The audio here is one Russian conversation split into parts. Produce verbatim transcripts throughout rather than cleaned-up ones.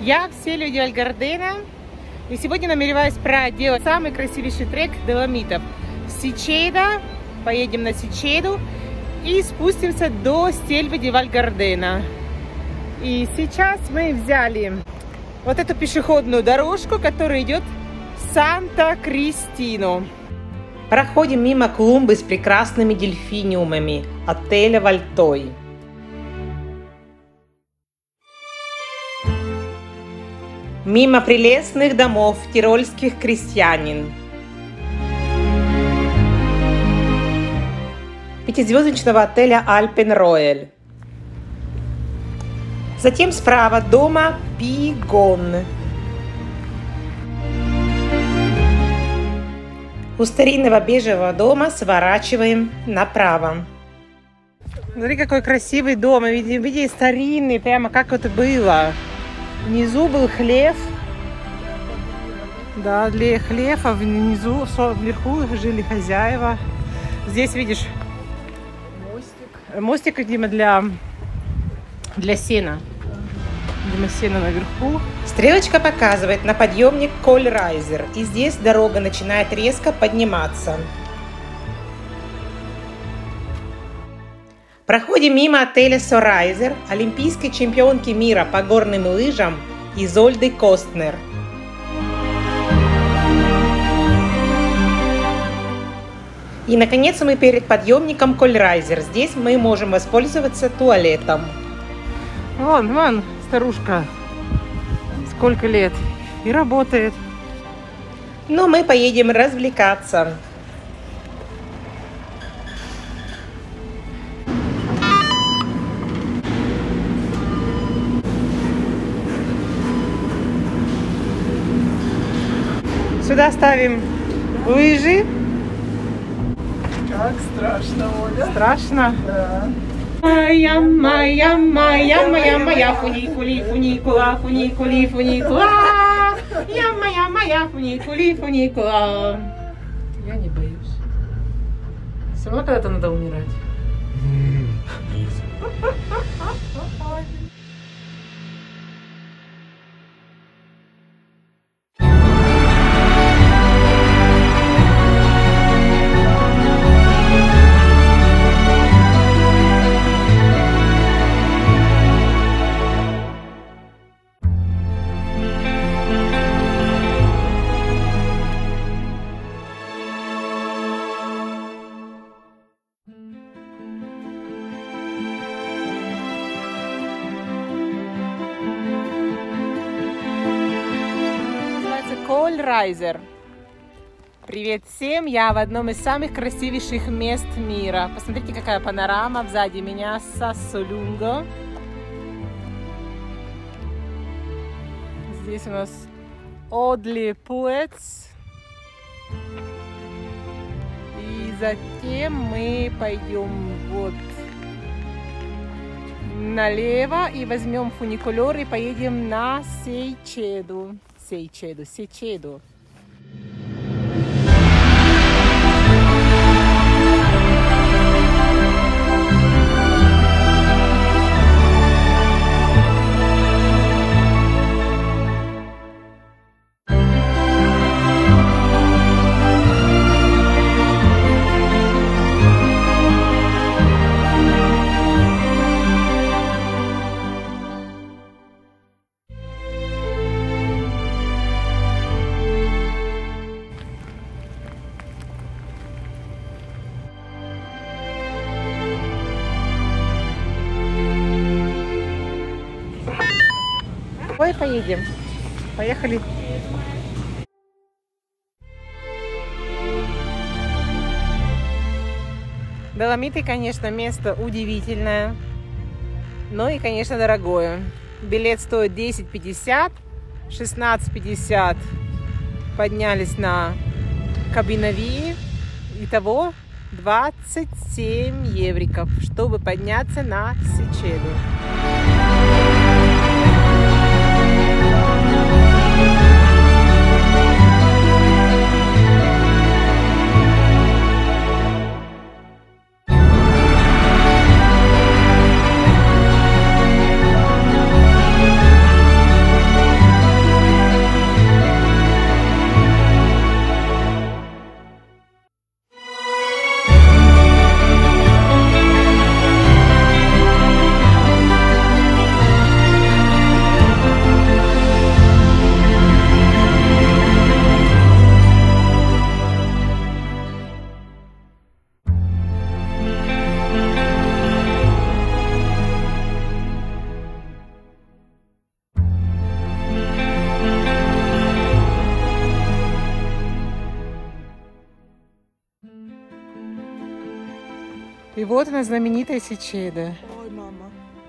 Я все люди Вальгардена, и сегодня намереваюсь проделать самый красивейший трек Доломитов. Сичейда, поедем на Сичейду и спустимся до Стельвы ди Вальгардена. И сейчас мы взяли вот эту пешеходную дорожку, которая идет в Санта-Кристину. Проходим мимо клумбы с прекрасными дельфиниумами отеля Вальтой. Мимо прелестных домов тирольских крестьянин. Пятизвездочного отеля Альпен Рояль. Затем справа дома Пигон. У старинного бежевого дома сворачиваем направо. Смотри, какой красивый дом. Видите, видите, старинный, прямо как это было. Внизу был хлев. Да, для хлев, а внизу, вверху жили хозяева. Здесь видишь мостик. Мостик, видимо, для, для сена. Видимо, сена наверху. Стрелочка показывает на подъемник Коль-Райзер. И здесь дорога начинает резко подниматься. Проходим мимо отеля Сорайзер, олимпийской чемпионки мира по горным лыжам Изольды Костнер. И, наконец, мы перед подъемником Коль-Райзер. Здесь мы можем воспользоваться туалетом. Вон, вон, старушка. Сколько лет. И работает. Но мы поедем развлекаться. Сюда ставим лыжи. Как страшно, Оля. Страшно? Да. Моя, моя, моя, моя, моя, фуникули, фуникула, фуникули, фуникула. Я моя, моя, фуникули, фуникула. Я не боюсь. Все равно когда-то надо умирать. Коль-Райзер. Привет всем! Я в одном из самых красивейших мест мира. Посмотрите, какая панорама сзади меня, Сассолюнго. Здесь у нас Одли Пуэц. И затем мы пойдем вот налево и возьмем фуникулер и поедем на Сейчеду. Сейчеду, Сейчеду. Ой, поедем. Поехали. Доломиты, конечно, место удивительное, но и, конечно, дорогое. Билет стоит десять пятьдесят, шестнадцать пятьдесят поднялись на Кабиновии. Итого двадцать семь евриков, чтобы подняться на Сейчеду. И вот она, знаменитая Сечеда. Ой, мама.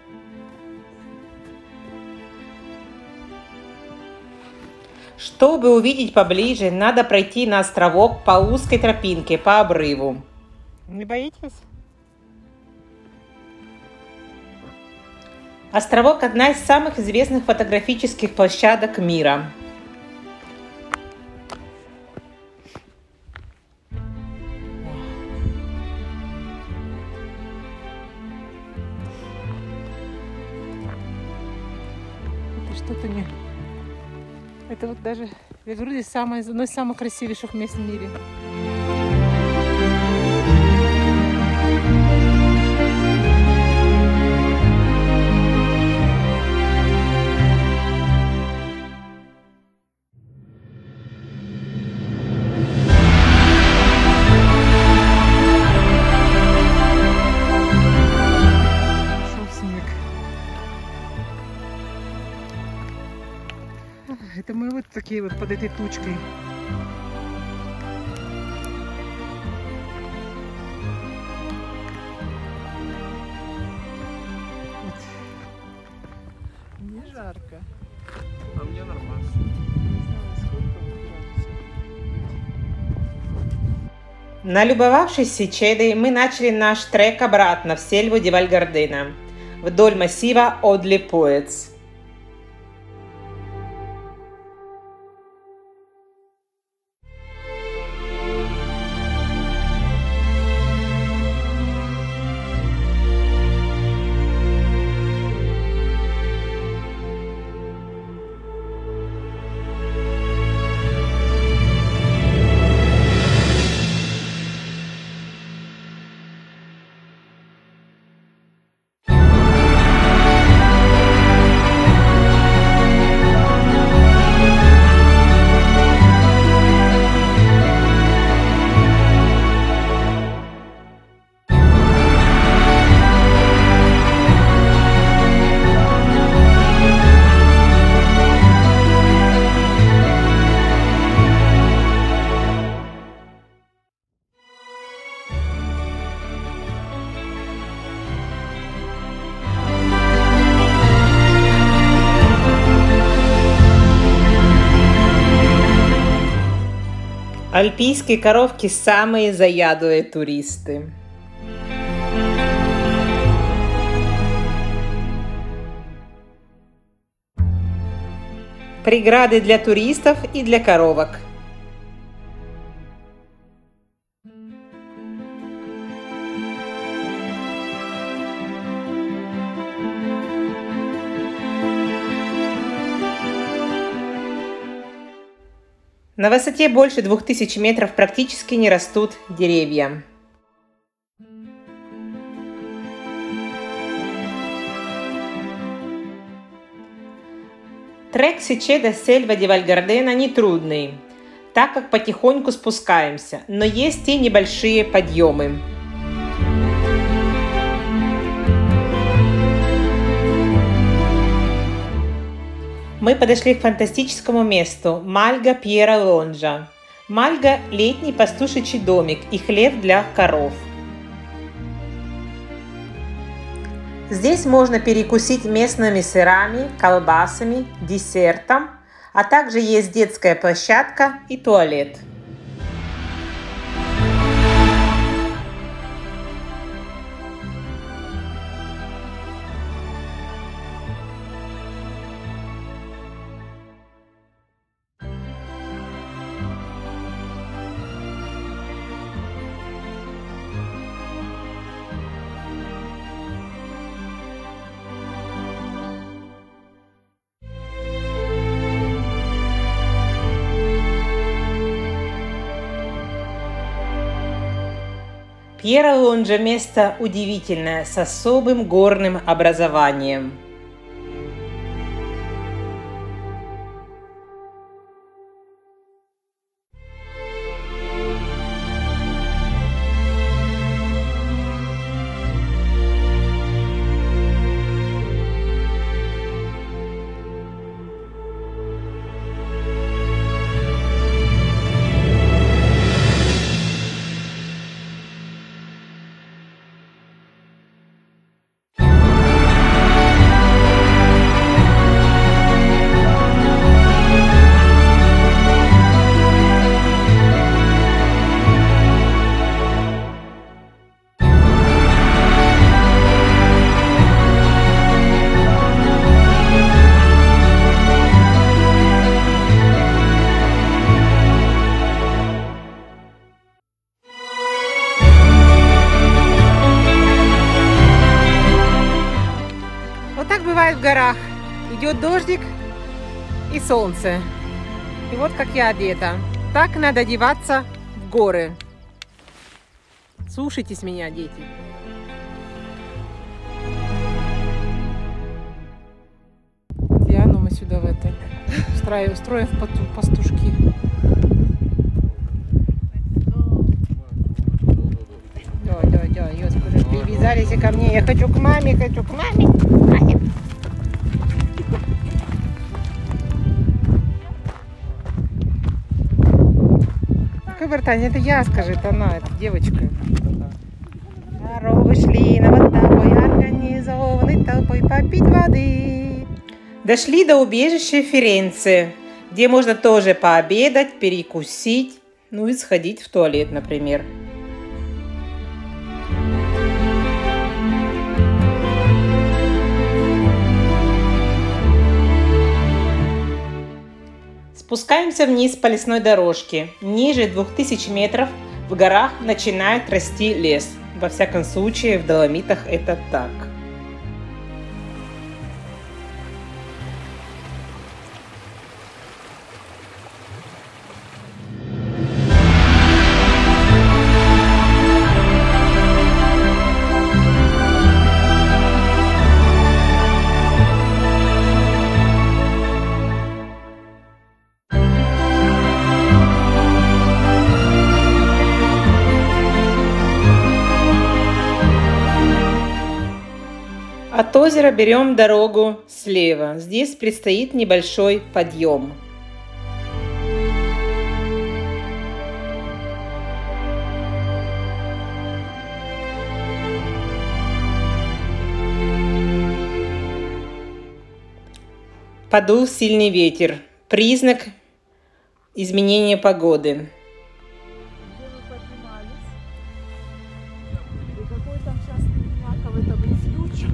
Чтобы увидеть поближе, надо пройти на островок по узкой тропинке, по обрыву. Не боитесь? Островок – одна из самых известных фотографических площадок мира. Это что-то не... Это вот даже, я говорю, здесь самое, одно из самых красивейших мест в мире. Это мы вот такие вот под этой тучкой. Вот. Мне жарко. А мне нормально. Не знаю, сколько градусов. Налюбовавшись Сечедой, мы начали наш трек обратно в сельву ди Валь-Гардена, вдоль массива Одли-Пуэц. Альпийские коровки – самые заядлые туристы. Преграды для туристов и для коровок. На высоте больше двух тысяч метров практически не растут деревья. Трек Сечеда Сельва ди Валь-Гардена нетрудный, так как потихоньку спускаемся, но есть и небольшие подъемы. Мы подошли к фантастическому месту Мальга Пьера Лонжа. Мальга – летний пастушечий домик и хлев для коров. Здесь можно перекусить местными сырами, колбасами, десертом, а также есть детская площадка и туалет. Пьера Лонжа – место удивительное, с особым горным образованием. бывает в горах. Идет дождик и солнце. И вот как я одета. Так надо одеваться в горы. Слушайтесь меня, дети. Диану мы сюда в этой строим, строим в пастушки. Да, да, да, господи, привязались ко мне. Я хочу к маме, хочу к маме. Маме. Какой братан? Это я, скажи, это она, это девочка. Коровы шли на вот такой организованной толпой попить воды. Дошли до убежища Ференце, где можно тоже пообедать, перекусить, ну и сходить в туалет, например. Спускаемся вниз по лесной дорожке. Ниже двух тысяч метров в горах начинает расти лес. Во всяком случае, в Доломитах это так. От озера берем дорогу слева. Здесь предстоит небольшой подъем. Подул сильный ветер. Признак изменения погоды. Где вы поднимались? И какой там сейчас одинаковый там рефлюч?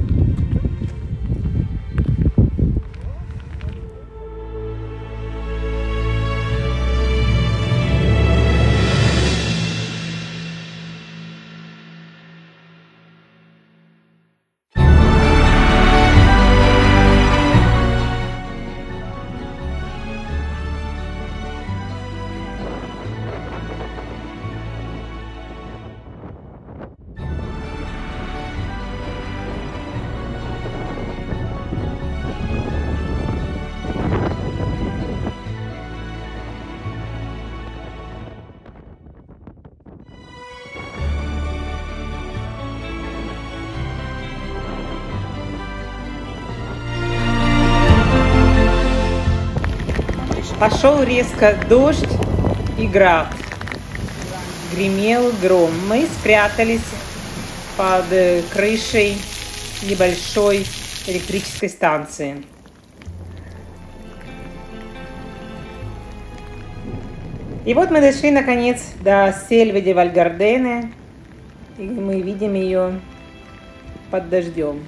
Пошел резко дождь и град. Гремел гром. Мы спрятались под крышей небольшой электрической станции. И вот мы дошли наконец до Сельвы де Вальгардене. И мы видим ее под дождем.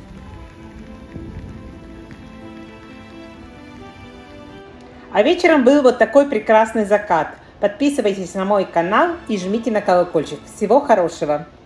А вечером был вот такой прекрасный закат. Подписывайтесь на мой канал и жмите на колокольчик. Всего хорошего!